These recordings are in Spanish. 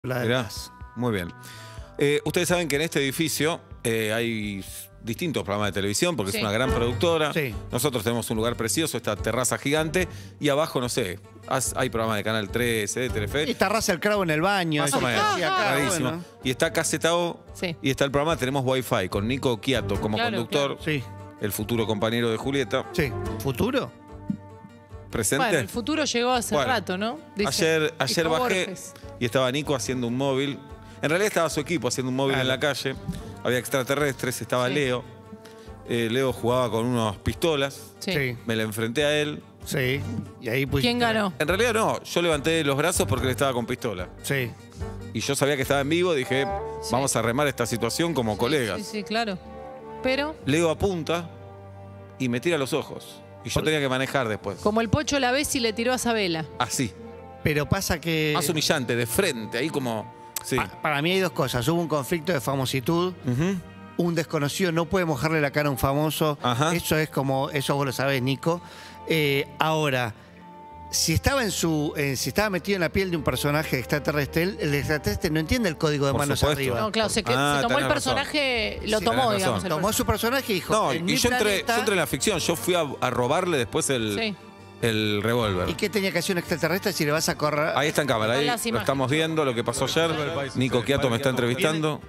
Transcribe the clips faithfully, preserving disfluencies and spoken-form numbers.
Mirá, muy bien. Eh, ustedes saben que en este edificio eh, hay distintos programas de televisión porque sí. es una gran productora. Sí. Nosotros tenemos un lugar precioso, esta terraza gigante, y abajo, no sé, hay programas de Canal trece, de Telefe. Y terraza el Cravo en el baño. Más o menos. Ah, bueno. Y está Casetao sí. y está el programa Tenemos Wi-Fi con Nico Quiato como claro, conductor. Claro. Sí. El futuro compañero de Julieta. Sí. ¿Futuro? ¿Presente? Bueno, el futuro llegó hace bueno, rato, ¿no? Dice, ayer ayer bajé Borges. y estaba Nico haciendo un móvil. En realidad estaba su equipo haciendo un móvil claro. en la calle. Había extraterrestres, estaba sí. Leo. Eh, Leo jugaba con unas pistolas. Sí. sí. Me la enfrenté a él. Sí. Y ahí pusiste... ¿Quién ganó? En realidad no. Yo levanté los brazos porque él estaba con pistola. Sí. Y yo sabía que estaba en vivo. Dije, sí. vamos a remar esta situación como sí, colegas. Sí, sí, claro. Pero... Leo apunta y me tira los ojos. Y yo tenía que manejar después. Como el Pocho la vez y le tiró a Sabela. Así. Pero pasa que... Más humillante, de frente, ahí como... Sí. Pa para mí hay dos cosas. Hubo un conflicto de famositud. Uh-huh. Un desconocido no puede mojarle la cara a un famoso. Ajá. Eso es como... Eso vos lo sabés, Nico. Eh, ahora, si estaba, en su, eh, si estaba metido en la piel de un personaje extraterrestre, el extraterrestre no entiende el código de Por manos supuesto. arriba. No, claro, se, que, Ah, se tomó el razón. personaje, lo Sí, tomó, digamos. Tomó a su personaje y dijo... No, en y mi yo entré, planeta... yo entré en la ficción. Yo fui a, a robarle después el... Sí. El revólver. ¿Y qué tenía que hacer un extraterrestre si le vas a correr? Ahí está en cámara, ahí lo estamos viendo, lo que pasó ayer. Nico Quiato me está entrevistando.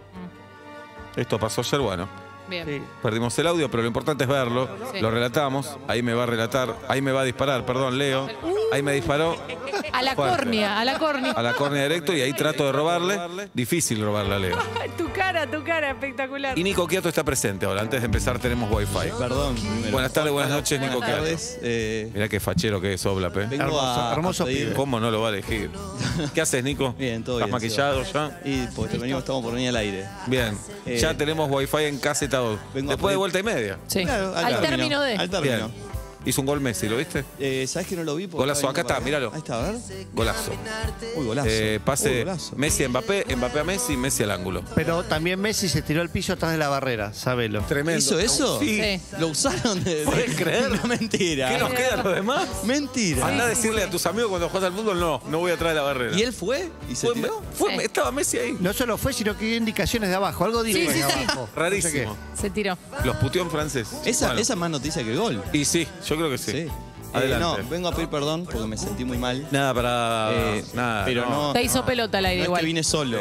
Esto pasó ayer, bueno. Bien. Sí. Perdimos el audio, pero lo importante es verlo. Sí. Lo relatamos. Ahí me va a relatar. Ahí me va a disparar, perdón, Leo. Ahí me disparó. A la Fuerte. córnea, a la córnea. A la córnea directo y ahí trato de robarle. Difícil robarle a Leo. Tu cara, tu cara, espectacular. Y Nico Quiato está presente ahora. Antes de empezar tenemos Wi-Fi. Perdón. Primero. Buenas tardes, buenas noches, Nico Buenas Quiato. tardes. Eh, Mirá qué fachero que es Oblape. vengo Hermoso, a, hermoso a pedir- pibe. ¿Cómo no lo va a elegir? ¿Qué haces, Nico? Bien, todo ¿Estás bien. maquillado Seba. ya? Y pues te venimos, estamos por venir al aire. Bien. Eh, ya tenemos Wi-Fi en Casetao. vengo a Después de pedir- vuelta y media. Sí. Claro, al término de. Al término. Bien. Hizo un gol Messi, ¿lo viste? Eh, ¿Sabes que no lo vi? Porque Golazo, estaba acá está, viendo para- míralo. Ahí está, a ver. Golazo. Uy, golazo. Eh, pase Uy, golazo. Messi a Mbappé, Mbappé a Messi, Messi al ángulo. Pero también Messi se tiró al piso atrás de la barrera, sabelo. Tremendo. ¿Hizo eso? Sí. Sí. ¿Lo usaron de, de... ¿Puedes creer? No, mentira. ¿Qué nos queda a los demás? Mentira. Andá a decirle a tus amigos cuando juegas al fútbol, no, no voy atrás de la barrera. ¿Y él fue? ¿Y se Fue- tiró? fue- Sí. Estaba Messi ahí. No solo fue, sino que dio indicaciones de abajo. Algo dijo Sí, de sí, sí. abajo. Rarísimo. No sé Se tiró. Los puteó en francés. Esa, Bueno. esa es más noticia que el gol. Y sí, yo creo que sí. Sí. Adelante. Eh, no, vengo a pedir perdón porque me sentí muy mal. Nada para... Eh, nada, pero no. Te hizo pelota al aire No es igual. que vine solo.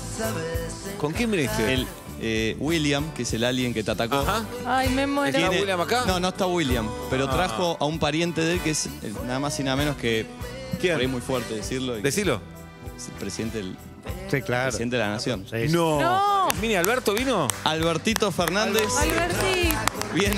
¿Con quién viniste? El eh, William, que es el alien que te atacó. Ajá. Ay, me muero. ¿Está William acá? No, no está William, pero Ah. trajo a un pariente de él que es eh, nada más y nada menos que... ¿Quién? Por ahí es muy fuerte decirlo. y que Decilo. es el presidente, del, qué. Sí, claro. presidente de la nación. Sí, sí. No. No. ¿El Mini Alberto vino? Albertito Fernández Alberti. viene...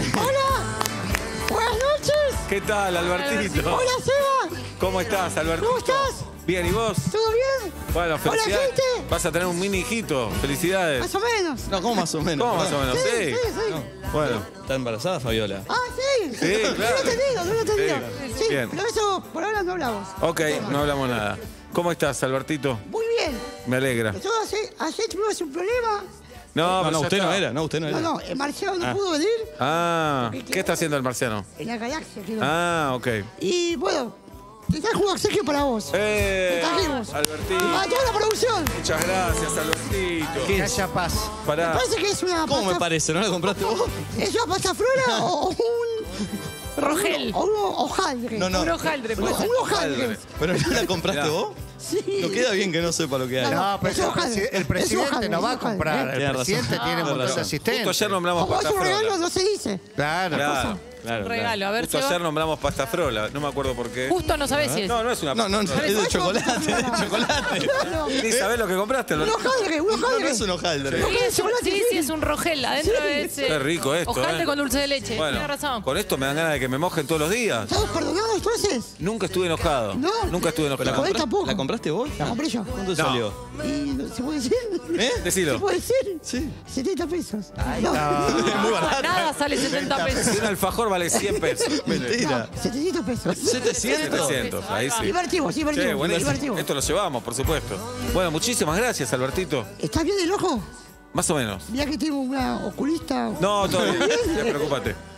Buenas noches. ¿Qué tal, Albertito? Hola, Seba. ¿Cómo estás, Albertito? ¿Cómo estás? Bien, ¿y vos? ¿Todo bien? Bueno, felicidades. gente. Vas a tener un mini hijito. Felicidades. Más o menos. No, ¿cómo más o menos? ¿Cómo más o menos? Sí, Sí. sí, sí. No. Bueno. ¿Está embarazada, Fabiola? Ah, sí. Sí, No claro. lo he entendido, no lo he entendido. Sí. Sí, Bien. pero eso por ahora no hablamos. Ok, no hablamos nada. ¿Cómo estás, Albertito? Muy bien. Me alegra. Yo hace- ayer tuvimos un problema. No, No, pero no, ya usted está. no era, no, usted no era. No, no, el marciano no Ah. pudo venir Ah, ¿qué está haciendo el marciano? en la galaxia. quedó. Ah, ok. Y bueno, te trajo un obsequio para vos. ¡Eh! Te trajimos. Albertito. Para toda la producción. Muchas gracias, Albertito. Que haya paz. Me Pará. parece que es una ¿Cómo me pasta, parece? ¿No la compraste vos? ¿es una pasta flora o un... Rogel. O un hojaldre? No, no. Un hojaldre, O pues. un hojaldre. ¿Pero no la compraste Mirá. vos? Sí. No queda bien que no sepa lo que hay. No, pero es el, hojaldre. presi- el Es presidente hojaldre, no va a es hojaldre, comprar. ¿eh? El Tiene razón. presidente tiene un Tiene montón de razón. asistentes. Justo ayer nombramos Como es pasta un regalo, frola. no se dice. Claro. Claro. Claro, Un regalo, a ver, Justo Seba. ayer nombramos pasta frola. No me acuerdo por qué. Justo no sabés si es. No, no es una No, pasta no, no, frola. es de chocolate, es de chocolate. Claro. Ni sabés lo que compraste, Un Albertito. hojaldre, un No, no hojaldre. es un hojaldre. Sí, es un, sí, sí, es un rogel. Adentro de ese. Qué rico esto, Hojaldre eh. con dulce de leche. Bueno, Tienes razón. con esto me dan ganas de que me mojen todos los días. ¿Estamos perdonados entonces? Nunca estuve enojado. No. Nunca estuve ¿La, enojado. Con él compra- tampoco. ¿La compraste vos? La compré yo. ¿Cuánto No. salió? ¿Y se puede decir? ¿Eh? ¿Se Decilo. puede decir? Sí. setenta pesos. Ahí No. está. Muy barato. Nada sale setenta Si pesos. un alfajor vale cien pesos. Mentira. No, setecientos pesos. ¿setecientos? setecientos, ahí sí. Divertimos, Che, divertimos. buenísimo. divertimos. Esto lo llevamos, por supuesto. Bueno, muchísimas gracias, Albertito. ¿Está bien el ojo? Más o menos. Mira que tengo una oculista. No, todo bien. Preocúpate.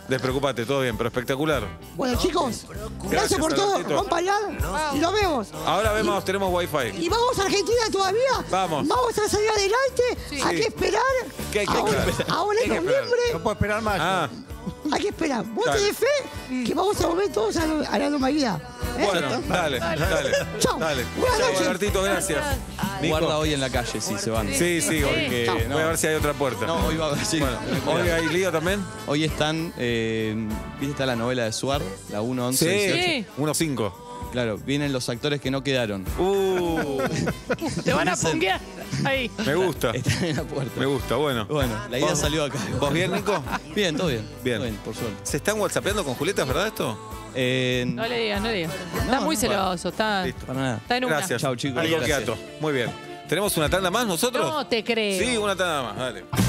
Despreocupate, todo bien, pero espectacular. Bueno, chicos, gracias, Gracias, por todo. Albertito. Rompanla y nos vemos. Ahora vemos, tenemos wifi. ¿Y vamos a Argentina todavía? Vamos. ¿Vamos a salir adelante? Sí. Hay que esperar. ¿Qué hay que ahora, esperar? ahora en ¿Qué hay que esperar? noviembre No puedo esperar más. Ah, hay que esperar. Vos Dale. tenés fe que vamos a volver todos a, la- a la normalidad. ¿eh? bueno, dale, dale. Chau. Dale. Buenas Chau, noches. Albertito, gracias. Nico. Guarda hoy en la calle si se van. Sí, sí, porque Chau. voy a ver si hay otra puerta. No, hoy va sí. Bueno, hoy hay lío también. Hoy están, eh, ¿viste está la novela de Suar? La uno, once, Sí, dieciocho. uno cinco. Claro, vienen los actores que no quedaron. Uh, Te van a Dicen- punguear. Ahí. me gusta, Están en la puerta. me gusta, bueno. Bueno, la idea ¿Vos- salió acá. ¿Vos bien, Nico? Bien, todo bien. Bien. Todo bien, por suerte. ¿Se están whatsappeando con Julieta, es verdad esto? Eh, No le digas, no le digas. Está No, muy no, celoso, está, Listo. para nada. está en una. Gracias. Chau, chicos. Nico Gracias. Quiato. Muy bien. ¿Tenemos una tanda más nosotros? No te creo. Sí, una tanda más, dale.